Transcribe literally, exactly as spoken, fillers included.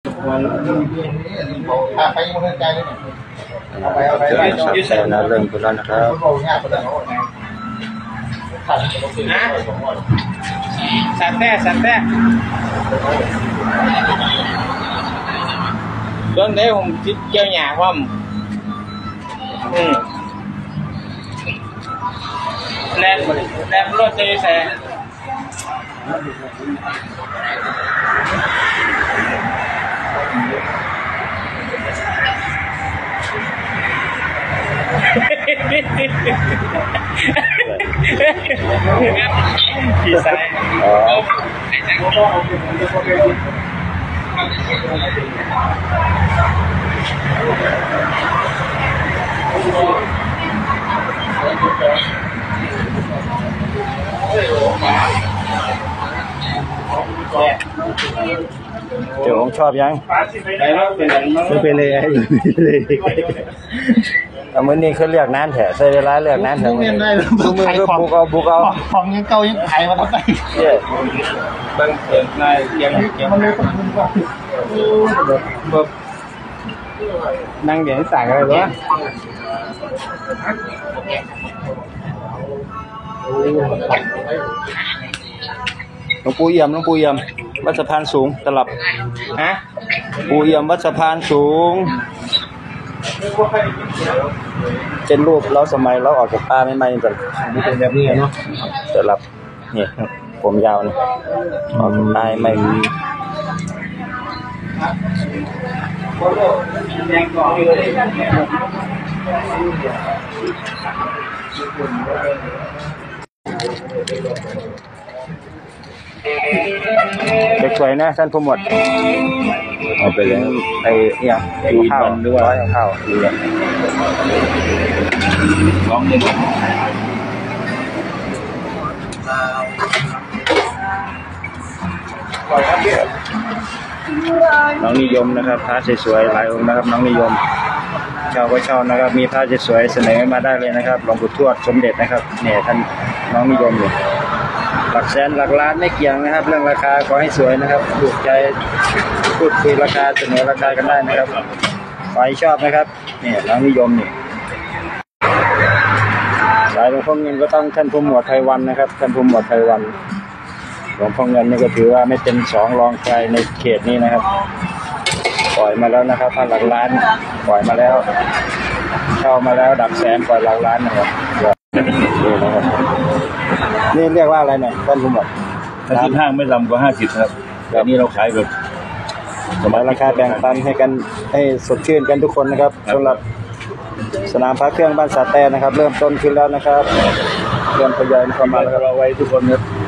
ไปยังไม่ใจเลยเอาไปเอาไปยืดเส้นนะเริ่มขึ้นแล้วนะครับนะสัตว์แท้สัตว์แท้เรื่องนี้ผมคิดเกี่ยวหยาความอืมแรงแรงรถจะแสงขี่สายอ๋อเดี๋ยวผมชอบยังไม่เป็นเลยเลยเอามือนี้เขาเลือกน้ำแถะใช้เวลาเลือกน้ำแถะมือทุกมือก็บุกเอาบุกเอาของยังเก่ายังขายมาตั้งแต่เย้บางเกิดนายยังยังมันเลยต้องคุณว่าแบบนั่งเดี๋ยวสั่งอะไรวะหลวงปู่เอี่ยมหลวงปู่เอี่ยมวัดสะพานสูงตลับฮะปู่เอี่ยมวัดสะพานสูงเป็นรูปเราสมัยเราออกจากป่าไม่ไม่กันนี่เป็นแบบนี้เนาะตลับนี่ผมยาวนี่ออกจากป่าไม่เด็กสวยนะท่านผู้หมวดเอาไปเลยไอ้เนี่ยข้าวหรือว่าข้าวหรืออะไรลองดูน้องนิยมนะครับพระสวยๆหลายองค์นะครับน้องนิยมชาวก็ชอบนะครับมีพระสวยๆเสนอมาได้เลยนะครับหลวงปู่ทวดสมเด็จนะครับเนี่ยท่านน้องนิยมอยู่หลักแสนหลักล้านไม่เกี่ยงนะครับเรื่องราคาขอให้สวยนะครับถูกใจพูดคุยราคาเสนอราคากันได้นะครับใครชอบนะครับเนี่ยน้องนิยมนี่สายหลวงพ่อเงินก็ต้องท่านผู้หมวดไทยวันนะครับท่านผู้หมวดไทยวันหลวงพ่อเงินนี่ก็ถือว่าไม่เป็นสองรองใครในเขตนี้นะครับปล่อยมาแล้วนะครับพันหลักล้านปล่อยมาแล้วเช่ามาแล้วดับแสนปล่อยหลักล้านนะครับนี่นะครับนี่เรียกว่าอะไรเนี่ยท่านผู้หมวดถ้าสิบห้าไม่ต่ำกว่าห้าสิบครับแบบนี้เราขายแบบสมัยราคาแบ่งปันให้กันให้สดชื่นกันทุกคนนะครับสำหรับสนามพระเครื่องบ้านสาแตนะครับเริ่มต้นขึ้นแล้วนะครับเริ่มทยอยเข้ามาแล้วครับเราไว้ทุกคนครับ